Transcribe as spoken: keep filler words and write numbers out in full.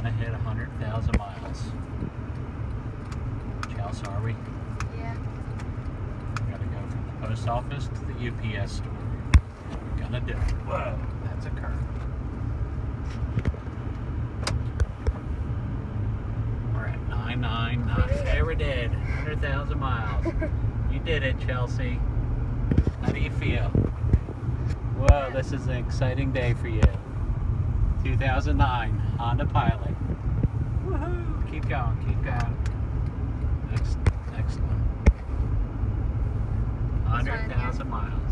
gonna hit one hundred thousand miles. Chelsea, are we? Yeah. We gotta go from the post office to the U P S store. We're gonna do it. Whoa, that's a curve. We're at nine nine nine. Hey, we did. one hundred thousand miles. You did it, Chelsea. How do you feel? Whoa, this is an exciting day for you. two thousand nine Honda Pilot. Woohoo! Keep going, keep going. Next, next one. one hundred thousand miles.